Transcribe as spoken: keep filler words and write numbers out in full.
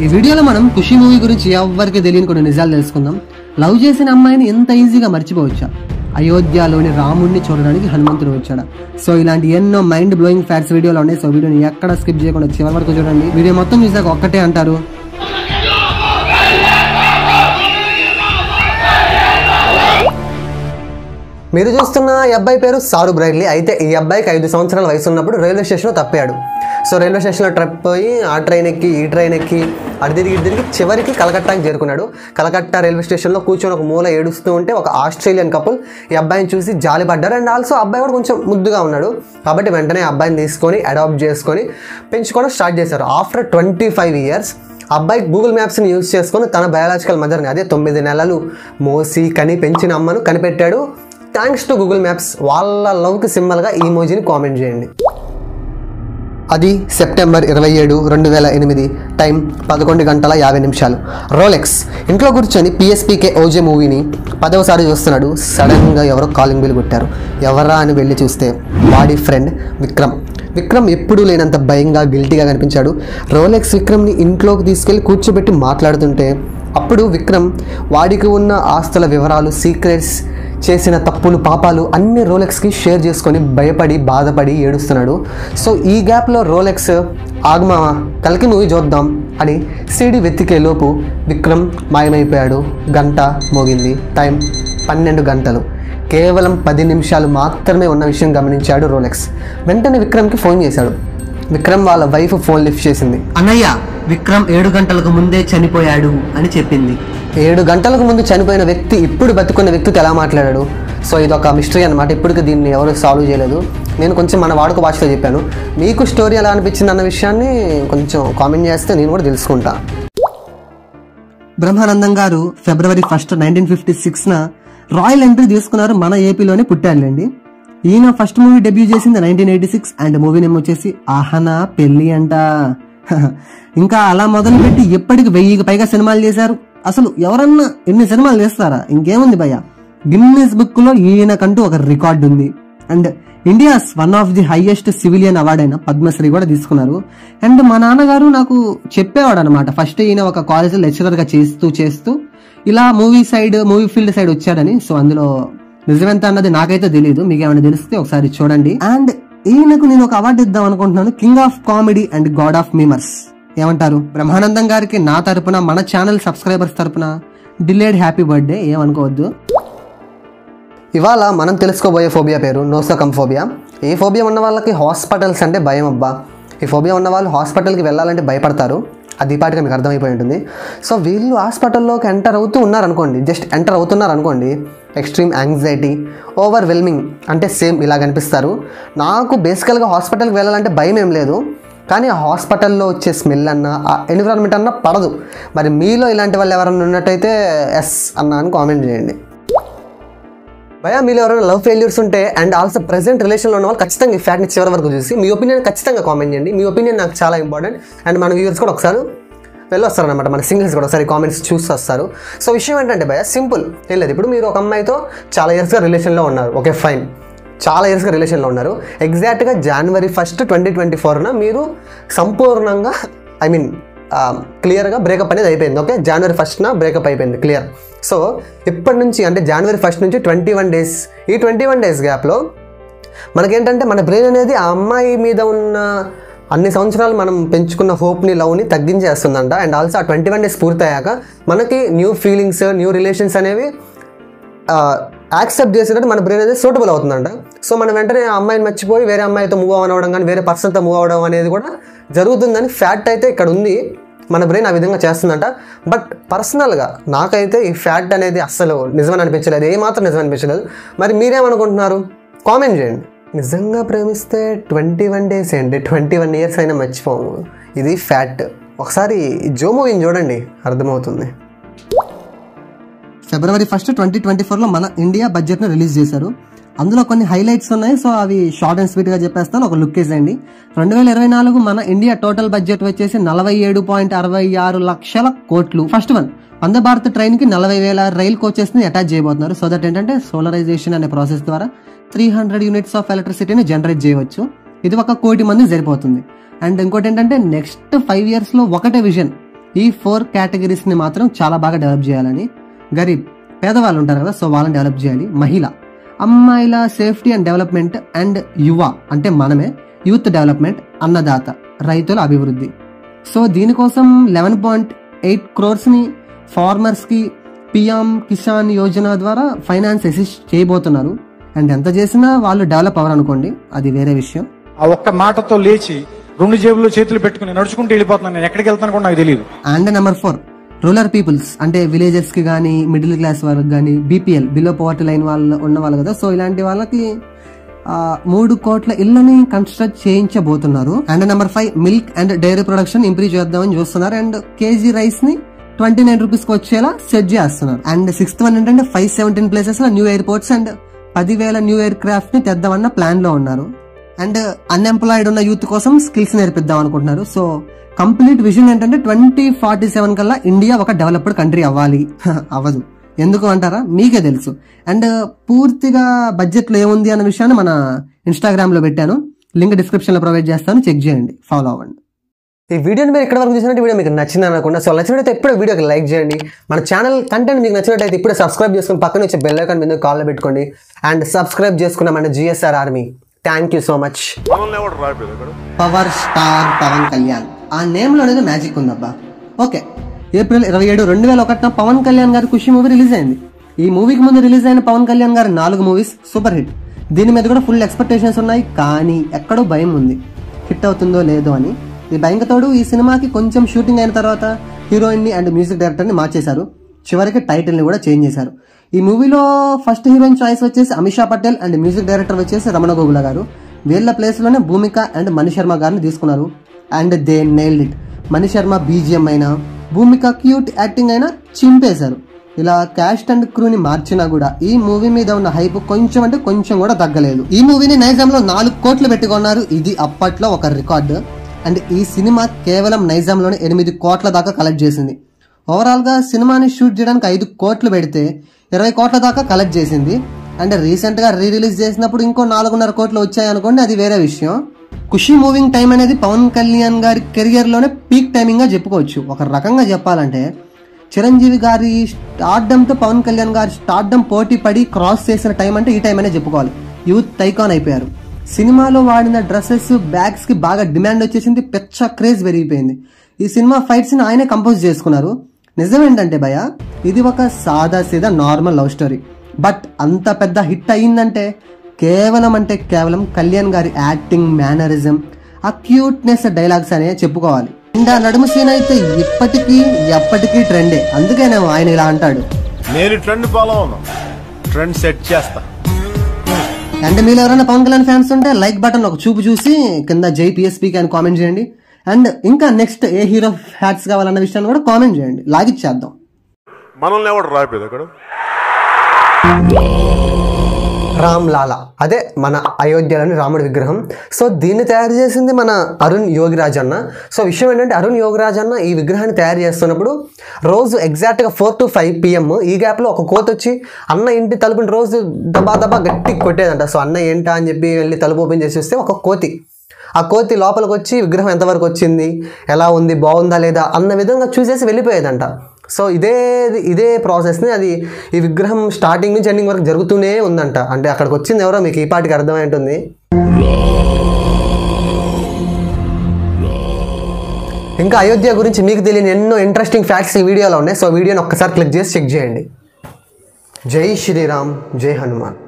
ఈ వీడియోలో మనం ఖుషి మూవీ గురించి ఎవరికి తెలియని కొన్ని నిజాలు తెలుసుకుందాం. లవ్ చేసిన అమ్మాయిని ఎంత ఈజీగా మర్చిపోవచ్చా? అయోధ్యలోని రాముడిని చూడడానికి హనుమంతుడు వచ్చాడా? సో ఇలాంటి ఎన్నో మైండ్ బ్లోయింగ్ ఫ్యాక్ట్స్ వీడియోలో ఉన్నాయి. సో వీడియోని ఎక్కడ స్కిప్ చేయకుండా చివరి వరకు చూడండి. వీడియో మొత్తం చూసాక ఒక్కటే అంటారు, మీరు చూస్తున్న ఈ అబ్బాయి పేరు సారు బ్రైట్లీ. అయితే ఈ అబ్బాయికి ఐదు సంవత్సరాల వయసు ఉన్నప్పుడు రైల్వే స్టేషన్లో తప్పాడు. సో రైల్వే స్టేషన్లో ట్రిప్ పోయి ఆ ట్రైన్ ఎక్కి ఈ ట్రైన్ ఎక్కి అటు తిరిగి ఇటు తిరిగి చివరికి కలకట్టాకి చేరుకున్నాడు. కలకట్టా రైల్వే స్టేషన్లో కూర్చొని ఒక మూల ఏడుస్తూ ఉంటే ఒక ఆస్ట్రేలియన్ కపుల్ ఈ అబ్బాయిని చూసి జాలి పడ్డారు. అండ్ ఆల్సో అబ్బాయి కూడా కొంచెం ముద్దుగా ఉన్నాడు కాబట్టి వెంటనే అబ్బాయిని తీసుకొని అడాప్ట్ చేసుకొని పెంచుకోవడం స్టార్ట్ చేశారు. ఆఫ్టర్ ట్వంటీ ఫైవ్ ఇయర్స్ అబ్బాయి గూగుల్ మ్యాప్స్ని యూజ్ చేసుకొని తన బయాలజికల్ మదర్ని, అదే తొమ్మిది నెలలు మోసి కని పెంచిన అమ్మను కనిపెట్టాడు. Thanks to Google maps. వాళ్ళ లవ్కి సింబల్గా ఈ ఇమోజీని కామెంట్ చేయండి. అది సెప్టెంబర్ ఇరవై ఏడు రెండు వేల ఎనిమిది టైం పదకొండు గంటల యాభై నిమిషాలు. రోలెక్స్ ఇంట్లో కూర్చొని పిఎస్పీకే ఓజే మూవీని పదవసారి చూస్తున్నాడు. సడన్గా ఎవరో కాలింగ్ బిల్ కొట్టారు. ఎవరా అని వెళ్ళి చూస్తే వాడి ఫ్రెండ్ విక్రమ్. విక్రమ్ ఎప్పుడూ లేనంత భయంగా గిల్టీగా కనిపించాడు. రోలెక్స్ విక్రమ్ని ఇంట్లోకి తీసుకెళ్ళి కూర్చోబెట్టి మాట్లాడుతుంటే అప్పుడు విక్రమ్ వాడికి ఉన్న ఆస్తుల వివరాలు, సీక్రెట్స్, చేసిన తప్పులు, పాపాలు అన్ని రోలెక్స్కి షేర్ చేసుకొని భయపడి బాధపడి ఏడుస్తున్నాడు. సో ఈ గ్యాప్లో రోలెక్స్ ఆగమావా కలికి మూవీ చూద్దాం అని సీడీ వెతికే లోపు విక్రమ్ మాయమైపోయాడు. గంట మోగింది. టైం పన్నెండు గంటలు. కేవలం పది నిమిషాలు మాత్రమే ఉన్న విషయం గమనించాడు రోలెక్స్. వెంటనే విక్రమ్కి ఫోన్ చేశాడు. విక్రమ్ వాళ్ళ వైఫ్ ఫోన్ లిఫ్ట్ చేసింది. అన్నయ్య, విక్రమ్ ఏడు గంటలకు ముందే చనిపోయాడు అని చెప్పింది. ఏడు గంటలకు ముందు చనిపోయిన వ్యక్తి ఇప్పుడు బతుకున్న వ్యక్తితో ఎలా మాట్లాడాడు? సో ఇది ఒక మిస్టరీ అనమాట. ఇప్పటికి దీన్ని ఎవరు సాల్వ్ చేయలేదు. నేను కొంచెం మన వాడుక భాషలో చెప్పాను. మీకు స్టోరీ ఎలా అనిపించింది అన్న విషయాన్ని కొంచెం కామెంట్ చేస్తే నేను కూడా తెలుసుకుంటా. Brahmanandam garu February first nineteen fifty సిక్స్న రాయల్ ఎంట్రీ తీసుకున్నారు. మన ఏపీలోనే పుట్టారులేండి. ఈయన ఫస్ట్ మూవీ డెబ్యూ చేసింది nineteen eighty six and movie name వచ్చేసి ఆహనా పెళ్లి అంట. ఇంకా అలా మొదలుపెట్టి ఎప్పటికి వెయ్యికి పైగా సినిమాలు చేశారు. అసలు ఎవరన్నా ఎన్ని సినిమాలు చేస్తారా? ఇంకేముంది భయ్య, గిన్నెస్ బుక్ లో ఈయనకంటూ ఒక రికార్డు ఉంది. And India's one of the highest civilian award అయిన పద్మశ్రీ కూడా తీసుకున్నారు. అండ్ మా నాన్నగారు నాకు చెప్పేవాడు అనమాట, ఫస్ట్ ఈయన ఒక కాలేజ్ లెక్చరర్ గా చేస్తూ చేస్తూ ఇలా movie side movie field side వచ్చాడని. సో అందులో నిజమెంత అన్నది నాకైతే తెలియదు, మీకు ఏమైనా తెలిస్తే ఒకసారి చూడండి. అండ్ ఈయనకు నేను ఒక అవార్డు ఇద్దాం అనుకుంటున్నాను, king of comedy and god of memers. ఏమంటారు? బ్రహ్మానందం గారికి నా తరపున, మన ఛానల్ సబ్స్క్రైబర్స్ తరపున డిలేడ్ హ్యాపీ బర్త్డే. ఏమనుకోవద్దు. ఇవాళ మనం తెలుసుకోబోయే ఫోబియా పేరు నోసోకమ్ ఫోబియా. ఈ ఫోబియా ఉన్న వాళ్ళకి హాస్పిటల్స్ అంటే భయం అబ్బా. ఈ ఫోబియా ఉన్న వాళ్ళు హాస్పిటల్కి వెళ్ళాలంటే భయపడతారు. అది పాటిగా మీకు అర్థమైపోయి ఉంటుంది. సో వీళ్ళు హాస్పిటల్లోకి ఎంటర్ అవుతూ ఉన్నారనుకోండి, జస్ట్ ఎంటర్ అవుతున్నారు అనుకోండి, ఎక్స్ట్రీమ్ యాంగ్జైటీ, ఓవర్వెల్మింగ్ అంటే సేమ్ ఇలా కనిపిస్తారు. నాకు బేసికల్గా హాస్పిటల్కి వెళ్ళాలంటే భయం ఏం లేదు, కానీ ఆ హాస్పిటల్లో వచ్చే స్మెల్ అన్న, ఆ ఎన్విరాన్మెంట్ అన్న పడదు. మరి మీలో ఇలాంటి వాళ్ళు ఎవరైనా ఉన్నట్టయితే ఎస్ అన్న అని కామెంట్ చేయండి. భయ మీలో ఎవరైనా లవ్ ఫెయిల్యూర్స్ ఉంటే అండ్ ఆల్సో ప్రెజెంట్ రిలేషన్లో ఉన్న వాళ్ళు ఖచ్చితంగా ఈ ఫ్యాక్ట్ని చివరి వరకు చూసి మీ ఒపీనియన్ ఖచ్చితంగా కామెంట్ చేయండి. మీ ఒపీనియన్ నాకు చాలా ఇంపార్టెంట్. అండ్ మన వ్యూవర్స్ కూడా ఒకసారి వెళ్ళొస్తారు అనమాట, మన సింగిల్స్ కూడా ఒకసారి కామెంట్స్ చూసి వస్తారు. సో విషయం ఏంటంటే భయ సింపుల్ ఏం లేదు. ఇప్పుడు మీరు ఒక అమ్మాయితో చాలా ఇయర్స్గా రిలేషన్లో ఉన్నారు, ఓకే ఫైన్, చాలా ఇయర్స్గా రిలేషన్లో ఉన్నారు. ఎగ్జాక్ట్గా జనవరి ఫస్ట్ ట్వంటీ ట్వంటీ ఫోర్న మీరు సంపూర్ణంగా ఐ మీన్ క్లియర్గా బ్రేకప్ అనేది అయిపోయింది. ఓకే, జనవరి ఫస్ట్న బ్రేకప్ అయిపోయింది క్లియర్. సో ఇప్పటి నుంచి అంటే జనవరి ఫస్ట్ నుంచి ట్వంటీ వన్ డేస్ ఈ ట్వంటీ వన్ డేస్ గ్యాప్లో మనకేంటంటే మన బ్రెయిన్ అనేది ఆ అమ్మాయి మీద ఉన్న అన్ని సంవత్సరాలు మనం పెంచుకున్న హోప్ని, లవ్ని తగ్గించేస్తుందంట. అండ్ ఆల్సో ఆ ట్వంటీ వన్ డేస్ పూర్తయ్యాక మనకి న్యూ ఫీలింగ్స్, న్యూ రిలేషన్స్ అనేవి యాక్సెప్ట్ చేసేటట్టు మన బ్రెయిన్ అనేది సూటబుల్ అవుతుందంట. సో మనం వెంటనే ఆ అమ్మాయిని మర్చిపోయి వేరే అమ్మాయితో మూవ్ ఆన్ అవ్వడం కానీ వేరే పర్సన్తో మూవ్ అవ్వడం అనేది కూడా జరుగుతుందని ఫ్యాక్ట్ అయితే ఇక్కడ ఉంది. మన బ్రెయిన్ ఆ విధంగా చేస్తుందంట. బట్ పర్సనల్గా నాకైతే ఈ ఫ్యాక్ట్ అనేది అస్సలు నిజమని అనిపించలేదు, ఏమాత్రం నిజం అనిపించలేదు. మరి మీరేమనుకుంటున్నారు? కామెంట్ చేయండి. నిజంగా ప్రేమిస్తే ట్వంటీ వన్ డేస్ ఏంటి, ట్వంటీ వన్ ఇయర్స్ అయినా మర్చిపోము, ఇది ఫ్యాక్ట్. ఒకసారి జో మూవీని చూడండి, అర్థమవుతుంది. ఫిబ్రవరి ఫస్ట్ ట్వంటీ ట్వంటీ ఫోర్లో మన ఇండియా బడ్జెట్ను రిలీజ్ చేశారు. అందులో కొన్ని హైలైట్స్ ఉన్నాయి. సో అవి షార్ట్ అండ్ స్వీట్గా చెప్పేస్తాను, ఒక లుక్ వేసేయండి. రెండు వేల ఇరవై నాలుగు మన ఇండియా టోటల్ బడ్జెట్ వచ్చేసి నలభై ఏడు పాయింట్ అరవై ఆరు లక్షల కోట్లు. First one, Vande Bharat train కి నలభై వేల రైల్ కోచెస్ ని అటాచ్ చేయబోతున్నారు. సో దట్ ఏంటంటే సోలరైజేషన్ అనే ప్రాసెస్ ద్వారా త్రీ హండ్రెడ్ యూనిట్స్ ఆఫ్ ఎలక్ట్రిసిటీని జనరేట్ చేయవచ్చు. ఇది ఒక కోటి మంది సరిపోతుంది. అండ్ ఇంకోటి ఏంటంటే నెక్స్ట్ ఫైవ్ ఇయర్స్ లో ఒకటే విజన్, ఈ ఫోర్ కేటగిరీస్ని మాత్రం చాలా బాగా డెవలప్ చేయాలని. గరీబ్ పేదవాళ్ళు ఉంటారు కదా, సో వాళ్ళని డెవలప్ చేయాలి. మహిళ అమ్మాయిల సేఫ్టీ అండ్ డెవలప్మెంట్, అండ్ యువ అంటే మనమే యూత్ డెవలప్మెంట్, అన్నదాత రైతుల అభివృద్ధి. సో దీనికోసం లెవెన్ పాయింట్ ఎయిట్ క్రోర్స్ని ఫార్మర్స్కి పిఎం కిసాన్ యోజన ద్వారా ఫైనాన్స్ అసిస్ట్ చేయబోతున్నారు. అండ్ ఎంత చేసినా వాళ్ళు డెవలప్ అవ్వరు అనుకోండి, అది వేరే విషయం. ఆ ఒక్క మాటతో లేచి రెండు జేబుల్లో చేతులు పెట్టుకుని నడుచుకుంటూ వెళ్ళిపోతున్నాను, నేను ఎక్కడికి వెళ్తాను కూడా నాకు తెలియదు. And number four rural peoples అంటే విలేజెస్ కి కానీ మిడిల్ క్లాస్ వాళ్ళకి కానీ బీపీఎల్ బిలో పవర్టీ లైన్ వాళ్ళు ఉన్న వాళ్ళు కదా, సో ఇలాంటి వాళ్ళకి మూడు కోట్ల ఇళ్లని కన్స్ట్రక్ట్ చేయించబోతున్నారు. And number five milk and dairy production improve చేద్దామని చూస్తున్నారు. అండ్ కేజీ రైస్ ని ట్వంటీ నైన్ రూపీస్ కి వచ్చేలా సెట్ చేస్తున్నారు. అండ్ సిక్స్త్ వన్ ఏంటంటే ఫైవ్ సెవెంటీన్ ప్లేసెస్ లో న్యూ ఎయిర్పోర్ట్స్ అండ్ పదివేల న్యూ ఎయిర్ క్రాఫ్ట్ ని తెద్దామన్న ప్లాన్ లో ఉన్నారు. అండ్ అన్ఎంప్లాయిడ్ ఉన్న యూత్ కోసం స్కిల్స్ నేర్పిద్దాం అనుకుంటున్నారు. సో కంప్లీట్ విజన్ ఏంటంటే ట్వంటీ ఫార్టీ సెవెన్ కల్లా ఇండియా ఒక డెవలప్డ్ కంట్రీ అవ్వాలి. అవ్వదు, ఎందుకు అంటారా? మీకే తెలుసు. అండ్ పూర్తిగా బడ్జెట్ లో ఏముంది అన్న విషయాన్ని మన ఇన్స్టాగ్రామ్ లో పెట్టాను, లింక్ డిస్క్రిప్షన్ లో ప్రొవైడ్ చేస్తాను, చెక్ చేయండి, ఫాలో అవ్వండి. ఈ వీడియోని మీరు ఇక్కడ వరకు చూసినట్టు వీడియో మీకు నచ్చింది అనుకుంటా. సో నచ్చినట్టయితే ఎప్పుడో వీడియోకి లైక్ చేయండి. మన ఛానల్ కంటెంట్ మీకు నచ్చినట్టయితే ఇప్పుడే సబ్స్క్రైబ్ చేసుకుని పక్కన వచ్చే బెల్ ఐకాన్ మీద కాల్లో పెట్టుకోండి. అండ్ సబ్స్క్రైబ్ చేసుకున్న మన GSR army. Thank you so much. Power star Pawan Kalyan ఆ నేమ్ లో అనేది మ్యాజిక్ ఉందబ్బా. ఓకే, ఏప్రిల్ ఇరవై ఏడు రెండు వేల ఒకటిన పవన్ కళ్యాణ్ గారి ఖుషి మూవీ రిలీజ్ అయింది. ఈ మూవీకి ముందు రిలీజ్ అయిన పవన్ కళ్యాణ్ గారి నాలుగు మూవీస్ సూపర్ హిట్. దీని మీద కూడా ఫుల్ ఎక్స్పెక్టేషన్స్ ఉన్నాయి, కానీ ఎక్కడో భయం ఉంది హిట్ అవుతుందో లేదో అని. ఈ భయంతో తోడు ఈ సినిమాకి కొంచెం షూటింగ్ అయిన తర్వాత హీరోయిన్ ని అండ్ మ్యూజిక్ డైరెక్టర్ ని మార్చేశారు. చివరికి టైటిల్ ని కూడా చేంజ్ చేశారు. ఈ మూవీలో ఫస్ట్ హీరోయిన్ చాయిస్ వచ్చేసి Amisha Patel and music director వచ్చేసి రమణ గోగుల గారు. వీళ్ళ ప్లేస్ లోనే భూమిక అండ్ మణి శర్మ గారిని తీసుకున్నారు. And they nailed it. Mani Sharma BGM అయినా భూమిక క్యూట్ యాక్టింగ్ అయినా చింపేశారు. ఇలా క్యాస్ట్ అండ్ క్రూని మార్చినా కూడా ఈ మూవీ మీద ఉన్న హైప్ కొంచెం అంటే కొంచెం కూడా తగ్గలేదు. ఈ మూవీని నైజాంలో నాలుగు కోట్లు పెట్టుకున్నారు. ఇది అప్పట్లో ఒక రికార్డు. అండ్ ఈ సినిమా కేవలం నైజాంలోనే ఎనిమిది కోట్ల దాకా కలెక్ట్ చేసింది. ఓవరాల్ గా సినిమాని షూట్ చేయడానికి ఐదు కోట్లు పెడితే ఇరవై కోట్ల దాకా కలెక్ట్ చేసింది. అండ్ రీసెంట్ గా రీ రిలీజ్ చేసినప్పుడు ఇంకో నాలుగున్నర కోట్లు వచ్చాయి అనుకోండి, అది వేరే విషయం. ఖుషి మూవింగ్ టైం అనేది పవన్ కళ్యాణ్ గారి కెరియర్ లోనే పీక్ టైమింగ్ గా చెప్పుకోవచ్చు. ఒక రకంగా చెప్పాలంటే చిరంజీవి గారి స్టార్డమ్ తో పవన్ కళ్యాణ్ గారి స్టార్డమ్ పోటీ పడి క్రాస్ చేసిన టైం అంటే ఈ టైం అనే చెప్పుకోవాలి. యూత్ ఐకాన్ అయిపోయారు. సినిమాలో వాడిన డ్రెస్సెస్ బ్యాగ్స్ కి బాగా డిమాండ్ వచ్చేసింది, పెచ్చ క్రేజ్ పెరిగిపోయింది. ఈ సినిమా ఫైట్స్ ని ఆయనే కంపోజ్ చేసుకున్నారు. నిజమేంటంటే భయ, ఇది ఒక సాదా సీదా నార్మల్ లవ్ స్టోరీ. బట్ అంత పెద్ద హిట్ అయ్యిందంటే కేవలం అంటే కేవలం కళ్యాణ్ గారి యాక్టింగ్, మేనరిజం, ఆ క్యూట్నెస్ డైలాగ్స్ అనే చెప్పుకోవాలి. అండ్ ఆ నడుము సీన్ అయితే ఇప్పటికీ ఎప్పటికీ ట్రెండే. అందుకేనే ఆయన ఇలా అంటాడు, నేను ట్రెండ్ ఫాలో అవును, ట్రెండ్ సెట్ చేస్తా. అండ్ మీరు ఎవరైనా పవన్ కళ్యాణ్ ఫ్యాన్స్ ఉంటే లైక్ బటన్ ఒక చూపు చూసి కింద జై పిఎస్పీకి అని కామెంట్ చేయండి. అండ్ ఇంకా నెక్స్ట్ ఏ హీరో హ్యాట్స్ కావాలన్న విషయాన్ని కూడా కామెంట్ చేయండి, లాగిచ్చేద్దాం. మనల్ని ఎవడు రాయిపోయింది అక్కడ. రామ్ లాలా అదే మన అయోధ్యలోని రాముడి విగ్రహం. సో దీన్ని తయారు చేసింది మన అరుణ్ యోగిరాజ్ అన్న. సో విషయం ఏంటంటే అరుణ్ యోగిరాజ్ అన్న ఈ విగ్రహాన్ని తయారు చేస్తున్నప్పుడు రోజు ఎగ్జాక్ట్గా ఫోర్ టు ఫైవ్ పిఎం ఈ గ్యాప్లో ఒక కోతి వచ్చి అన్న ఇంటి తలుపుని రోజు దబా దబా గట్టి కొట్టేదంట. సో అన్న ఏంటా అని చెప్పి వెళ్ళి తలుపు ఓపెన్ చేసి వస్తే ఒక కోతి, ఆ కోతి లోపలికి వచ్చి విగ్రహం ఎంతవరకు వచ్చింది, ఎలా ఉంది, బాగుందా లేదా అన్న విధంగా చూసేసి వెళ్ళిపోయేదంట. సో ఇదే ఇదే ప్రాసెస్ని అది ఈ విగ్రహం స్టార్టింగ్ నుంచి ఎండింగ్ వరకు జరుగుతూనే ఉందంట. అంటే అక్కడికి వచ్చింది ఎవరో మీకు ఈ పాటికి అర్థమై ఉంటుంది. ఇంకా అయోధ్య గురించి మీకు తెలియని ఎన్నో ఇంట్రెస్టింగ్ ఫ్యాక్ట్స్ ఈ వీడియోలో ఉన్నాయి. సో వీడియోని ఒక్కసారి క్లిక్ చేసి చెక్ చేయండి. జై శ్రీరామ్, జై హనుమాన్.